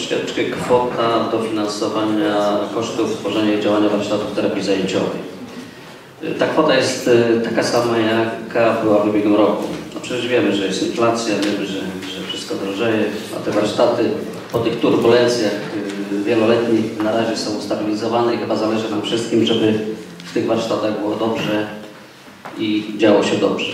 troszeczkę kwota dofinansowania kosztów tworzenia i działania warsztatów terapii zajęciowej. Ta kwota jest taka sama, jaka była w ubiegłym roku. No przecież wiemy, że jest inflacja, wiemy, że wszystko drożeje, a te warsztaty po tych turbulencjach wieloletnich na razie są ustabilizowane i chyba zależy nam wszystkim, żeby w tych warsztatach było dobrze i działo się dobrze.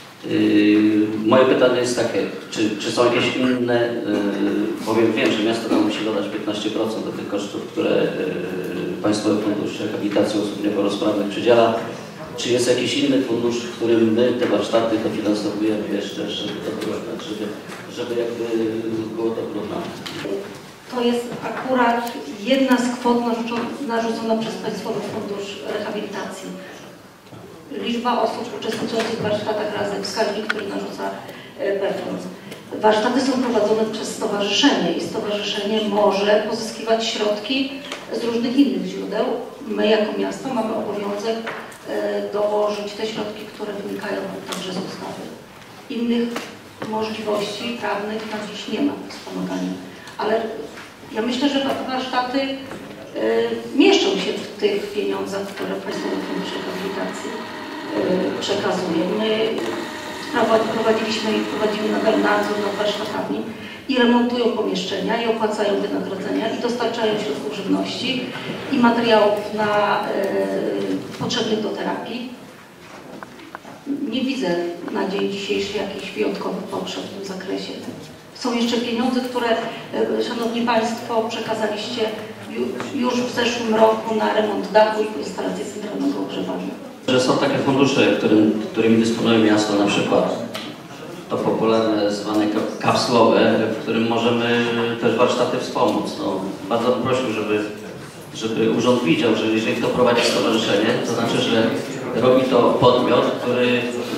Moje pytanie jest takie, czy są jakieś inne, bowiem wiem, że miasto tam musi dodać 15% do tych kosztów, które Państwowy Fundusz Rehabilitacji Osób Niepełnosprawnych przydziela. Czy jest jakiś inny fundusz, w którym my te warsztaty dofinansowujemy jeszcze, żeby to wyrównać, żeby jakby było to wyrównane? To jest akurat jedna z kwot narzucona przez Państwowy Fundusz Rehabilitacji. Liczba osób uczestniczących w warsztatach razem wskaźnik, który narzuca PFRON. Warsztaty są prowadzone przez stowarzyszenie i stowarzyszenie może pozyskiwać środki z różnych innych źródeł. My jako miasto mamy obowiązek dołożyć te środki, które wynikają także z ustawy. Innych możliwości prawnych na dziś nie ma wspomagania. Ale ja myślę, że warsztaty mieszczą się w tych pieniądzach, które Państwowy Fundusz Rehabilitacji przekazuje. My prowadziliśmy i prowadzimy nadal nadzór nad warsztatami i remontują pomieszczenia, i opłacają wynagrodzenia, i dostarczają środków żywności i materiałów potrzebnych do terapii. Nie widzę na dzień dzisiejszy jakichś wyjątkowych potrzeb w tym zakresie. Są jeszcze pieniądze, które, Szanowni Państwo, przekazaliście już w zeszłym roku na remont dachu i instalację centralnego ogrzewania. Że są takie fundusze, którymi dysponuje miasto, na przykład to popularne zwane kapslowe, w którym możemy też warsztaty wspomóc. No, bardzo bym prosił, żeby urząd widział, że jeżeli kto prowadzi stowarzyszenie, to znaczy, że robi to podmiot, który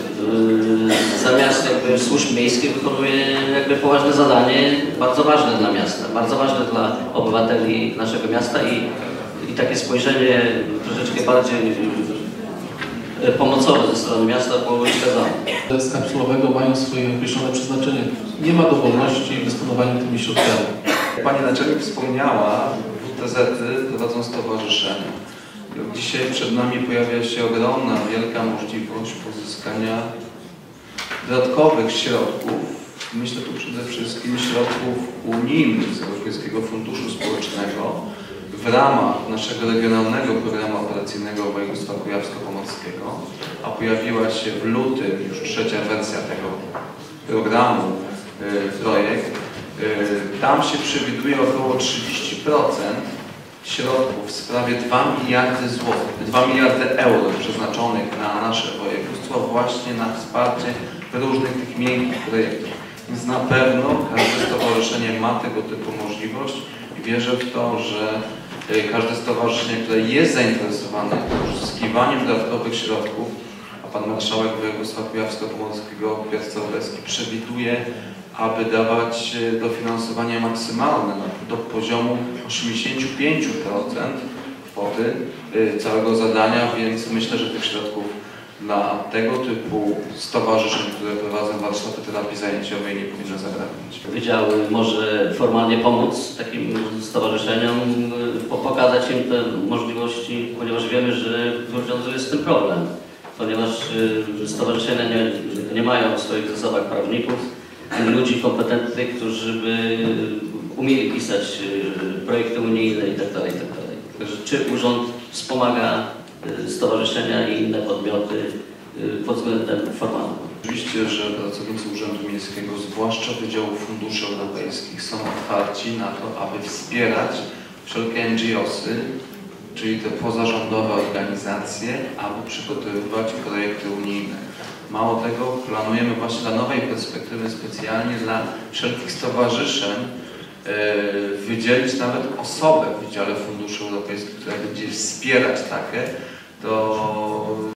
zamiast jakby służb miejskich wykonuje jakby poważne zadanie, bardzo ważne dla miasta, bardzo ważne dla obywateli naszego miasta i takie spojrzenie troszeczkę bardziej pomocowe ze strony miasta byłoby wskazane. Z kapsulowego mają swoje określone przeznaczenie. Nie ma dowolności w dysponowaniu tymi środkami. Pani naczelnik wspomniała, WTZ-y prowadzą stowarzyszenia. Dzisiaj przed nami pojawia się ogromna, wielka możliwość pozyskania dodatkowych środków. Myślę tu przede wszystkim środków unijnych z Europejskiego Funduszu Społecznego w ramach naszego regionalnego programu operacyjnego województwa kujawsko-pomorskiego, a pojawiła się w lutym już trzecia wersja tego programu, projekt. Tam się przewiduje około 30% środków w sprawie 2 miliardy złotych, 2 miliardy euro przeznaczonych na nasze województwo właśnie na wsparcie różnych tych miękkich projektów. Więc na pewno każde stowarzyszenie ma tego typu możliwość i wierzę w to, że każde stowarzyszenie, które jest zainteresowane uzyskiwaniem dodatkowych środków, a Pan Marszałek Województwa Kujawsko-Pomorskiego Piotr Całowski przewiduje, aby dawać dofinansowanie maksymalne do poziomu 85% kwoty całego zadania, więc myślę, że tych środków dla tego typu stowarzyszeń, które prowadzą warsztaty terapii zajęciowej, nie powinno zabraknąć. Wydziały może formalnie pomóc takim stowarzyszeniom, pokazać im te możliwości, ponieważ wiemy, że w Grudziądzu jest z tym problem, ponieważ stowarzyszenia nie mają w swoich zasobach prawników, ludzi kompetentnych, którzy by umieli pisać projekty unijne itd. Także czy urząd wspomaga stowarzyszenia i inne podmioty pod względem formalnym? Oczywiście, że pracownicy Urzędu Miejskiego, zwłaszcza Wydziału Funduszy Europejskich, są otwarci na to, aby wspierać wszelkie NGO-sy, czyli te pozarządowe organizacje, aby przygotowywać projekty unijne. Mało tego, planujemy właśnie dla nowej perspektywy specjalnie dla wszelkich stowarzyszeń wydzielić nawet osobę w Wydziale Funduszy Europejskich, która będzie wspierać takie, to